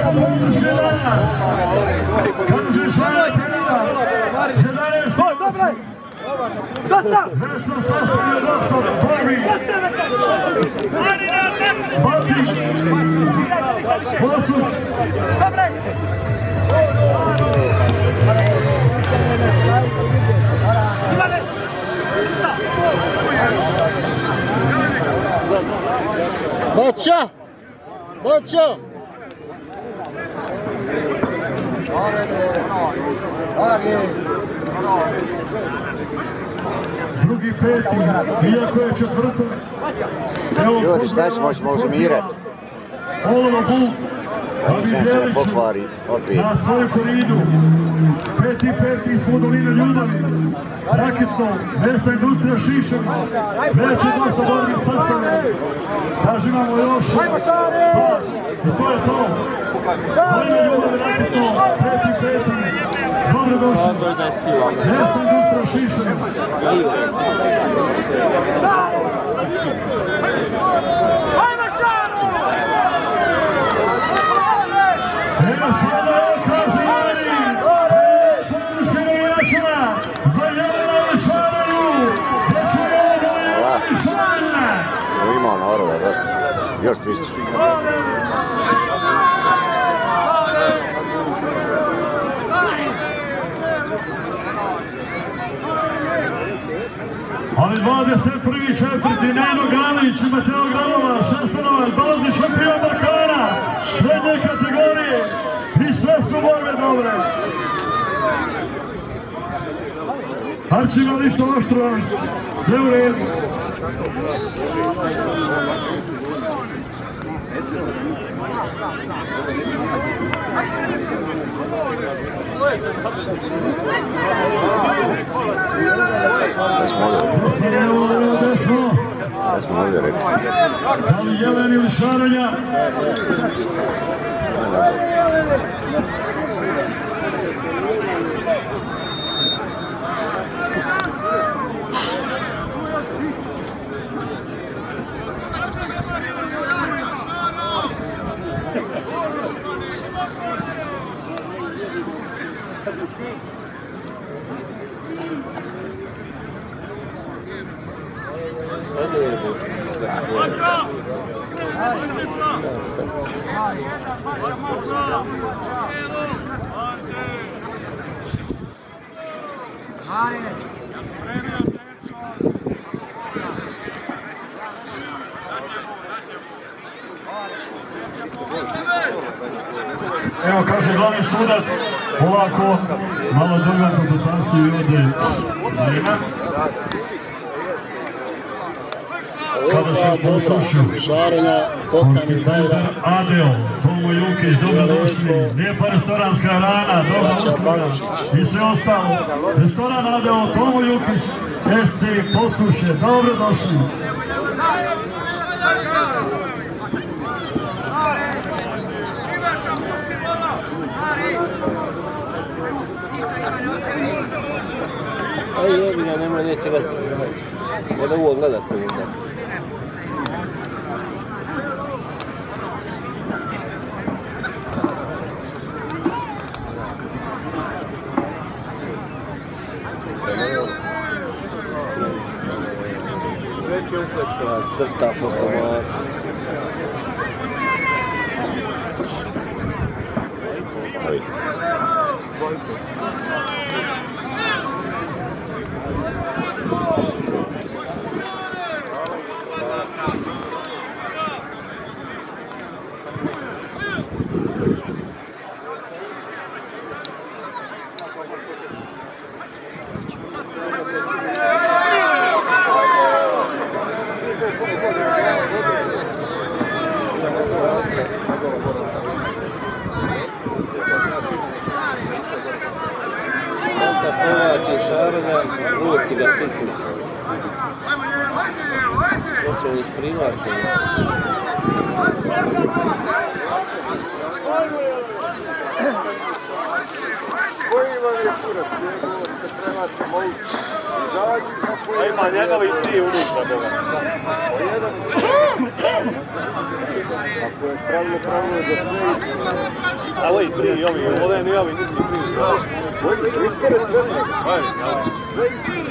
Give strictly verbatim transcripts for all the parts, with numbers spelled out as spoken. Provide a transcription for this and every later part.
Dosta! Baća! Baća! Drugi peti, iako je četvrto. Ljudi, šta ćemo, ćemo uzumirati. Olovo Buk, Ovo sam se ne pokvari, opet. na svoju koridu. Peti peti iz Doline Ljubavi. Raketno, Mesna industrija Šišan. Već je dosta borbi sastavljeno. Kaži imamo još. Pa, i to je to. Doline Ljubavi Raketno, peti peti. Dobro došli. Mesna industrija Šišan. Ajmo Šaru! Evo sada kaže Jani, površina jačana, za Jelena Šaraju, počeo Jelena Šaranja. Ima na orove, dosta. Još tisuću. Ali dvadeset prvi četvrti Neno Galić i Mateo Granova, Šestanovac, dolazi šampion Balkana, srednje kategorije i sve su borbe dobre. Arči ima ništa oštro, sve u redu. Šta smo ovdje rekli? Šta smo ovdje rekli? Da li Jelen ili Šaranja? Evo kaže glavni sudac, polako, malo druga komputaciju i ode vremena. Opa, dobro, Šaranja, Kokan i Bajra. Adel, Tomo Jukić, dobro došli. Lijepa restoranska rana, dobro došli. I sve ostalo. Restoran Adel, Tomo Jukić, S C Posluše, dobro došli. Aj jebi ga, nema neće gledati. Ne da ovo gledate onda. Crta posto malo. Sada povlači Šaranja, ruci ga sitni. Hoće li isprivlači? Koji vam je kurac, njegov se prevlači moć. Izađi kako je... Ima njegovi tri unutra toga. Po jedan... je pravilo pravilo za sve isti. A ovi prije, ovi, ovi ne ovi, nisi prije. Ovi uspored sve ne. Sve isti.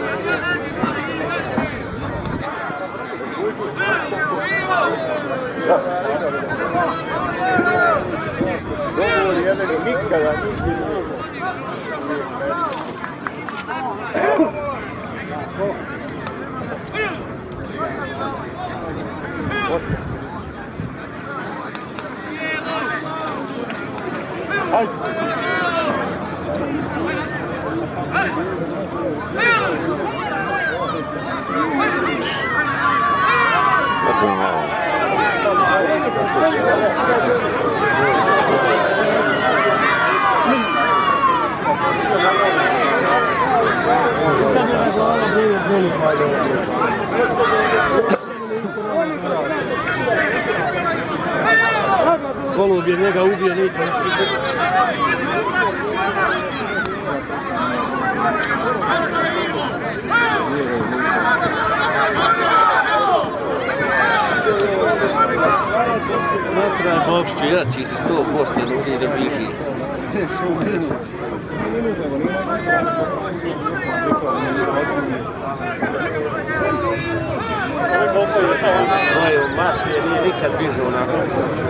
Dogovor jedan nikada nigdje nije. Osam. Hajde. Tako je malo. Golub je njega ubio, neće ništa. Ne treba Bokšiću, jači si sto posto ljudi da bliži. Svoju mater nije nikad bižao na Bokšiću.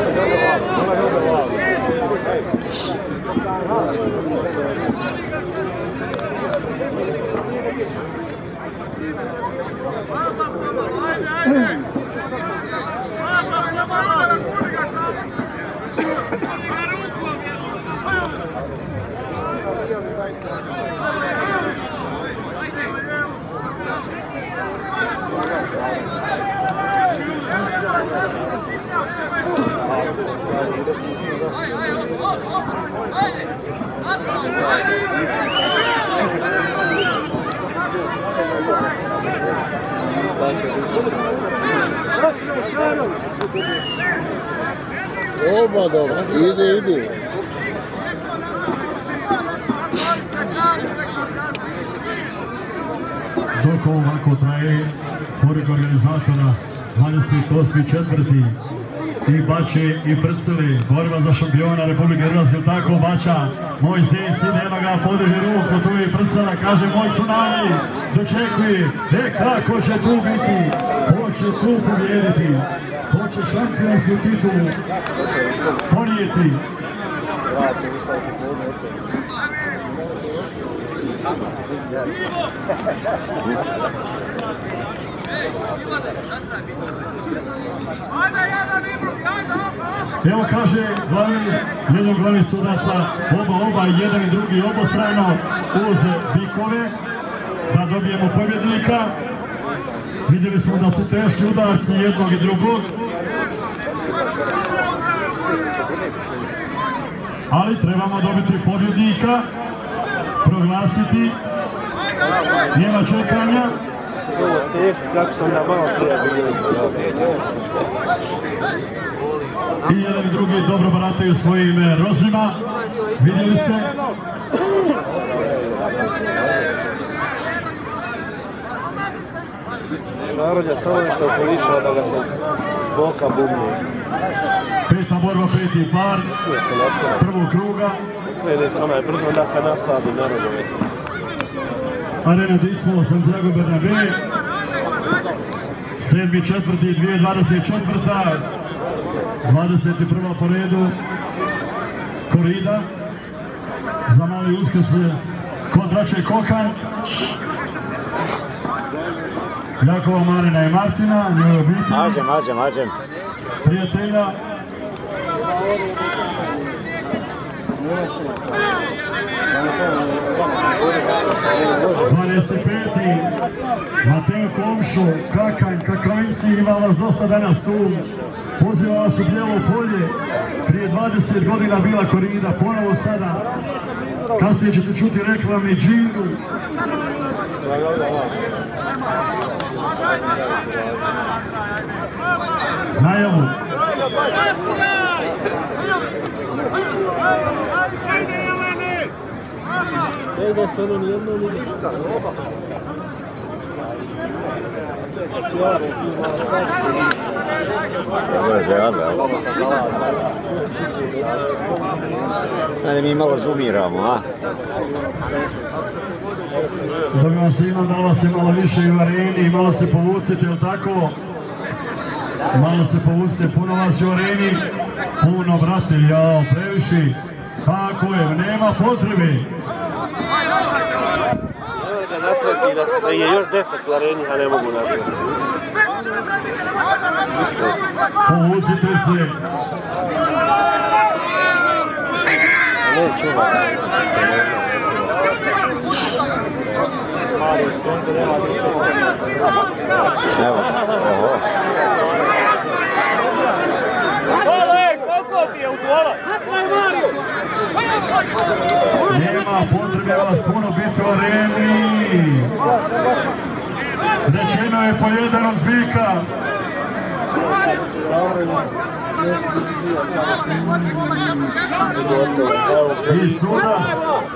Oba dobro, ide, ide. Dok ovako traje, pored organizatora dvadeset osmi četvrti i Bače i Prceli, borba za šampiona Republike Hrvatske, tako Bača, moj zec ide, eno ga podiže ruku, tu je Prcela, kaže moj tsunami, dočekuje, e kako će tu biti, ko će tu pobijediti, ko će šampionsku titulu ponijeti. Evo kaže glavni, jedan glavni sudaca, oba, oba, jedan i drugi obostrano uz bikove, da dobijemo pobjednika. Vidjeli smo da su teški udarci jednog i drugog. Ali trebamo dobiti pobjednika, proglasiti, nema čekanja. Ovo tešci kako sam da malo prije bilo. I jedan i drugi dobro barataju svojim rozima, vidjeli ste. Šarolja samo nešto polišao da ga se boka bubne. Peta borba, peti par, prvog kruga. Krene se onaj brzo da se nasadi na rogove. Arena Dicmo, Santiago Bernabé. Sedmi četvrti, dvije dvadeset četvrta. dvadeset prva po redu. Korida. Za mali uskrs kod braće Kokan. Jakova, Marina i Martina, njoj obitelji. Mađem, mađem, mađem. Prijatelja. dvanaest peti. Mateo Komšo, Kakanj, Kakajnci, ima vas dosta danas tu. Poziva vas u Bijelo polje. Prije dvadeset godina bila korida, ponovo sada. Kasnije ćete čuti reklamni džingl. Najavu. Ne da se ono nijedno ni ništa. Ja, Dobro je za jadla. Ajde mi malo zoomiramo, a? Dobro vam svima, malo se malo više i u areni, malo se povucite, jel tako? Malo se povucite, puno vas je u areni. Puno, brate, jao, previši. Tako je, nema potrebe. Evo da natrati da je još deset u areni, a ne mogu natrati. Povucite se. Neću ovaj. Evo, oho. Ole, koliko ti je u dvola? Nema potrebe vas puno biti u areni. Rečeno je po jedan od bika. I sudac.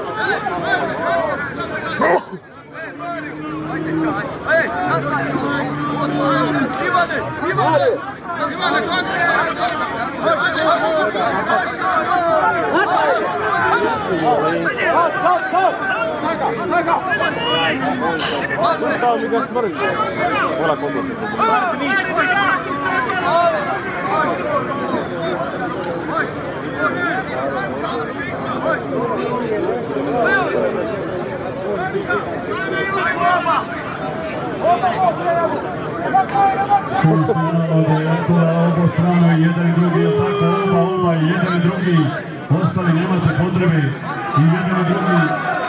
Kao mi ga smrzi. Mola koliko. Susjedno da je okola obo strano i jedan i drugi, je tako oba, oba i jedan i drugi. Ostali nemate potrebe i jedan i drugi.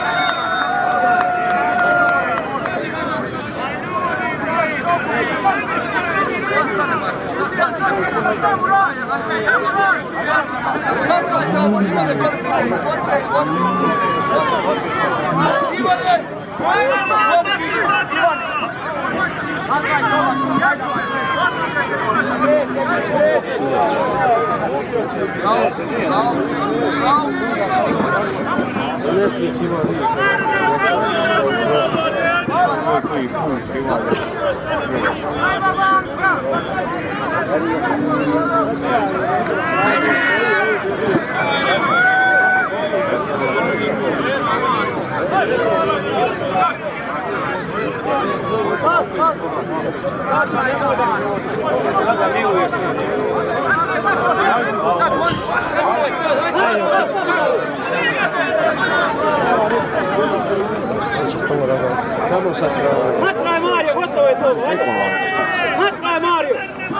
Samo sa strane. Matkaj Mario, gotovo je to. Matkaj Mario.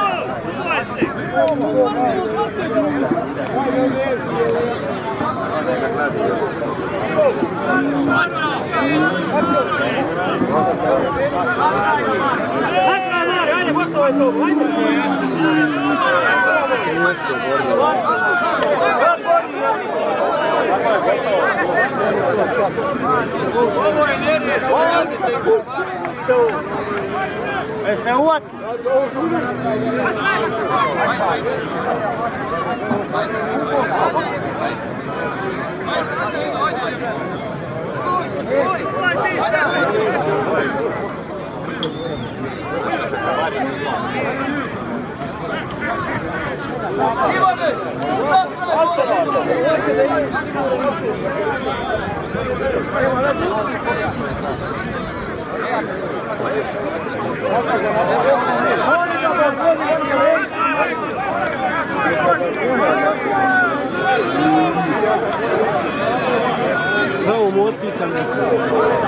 Matkaj Mario, ajde, gotovo je to. Ovo je nerviješko. E se uvati. Bravo, Motica ne smije.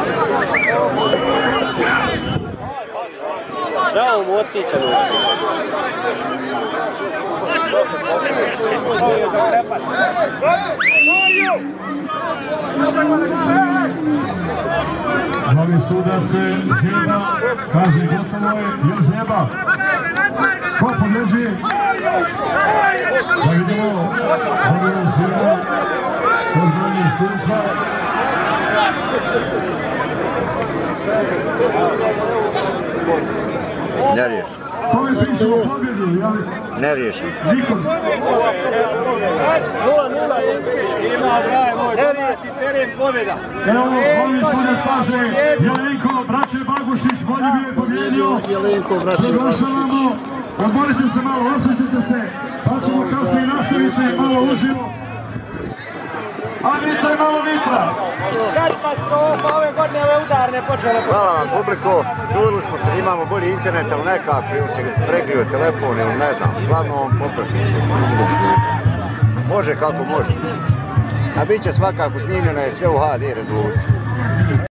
Bravo, Motica ne smije. Novi sudac Zeba, kaže gotovo je, je Zeba. Ko pobjeđuje? Da vidimo, dobio Zeba, pozdravljen suca. Ne riješim. Kome pišemo pobjedu? Ne riješim. Nikom. nula nula. Ima, braj, Teren pobjeda. Evo, ovdje sudac kaže Jelenko, braće Bagušić, bolje bi je pobjedio. Jelenko, braće Bagušić. Odmorite se malo, osjećajte se, pa ćemo kasnije nastaviti malo uživo. A Mitra je malo Mitra. Katastrofa, ove godine ove udarne počele. Hvala vam publiko, trudili smo se, imamo bolji internet, ali nekak se pregrio telefon ili ne znam, uglavnom poprašimo se. Može kako može. A bit će svakako snimljeno je sve u H D rezoluciji.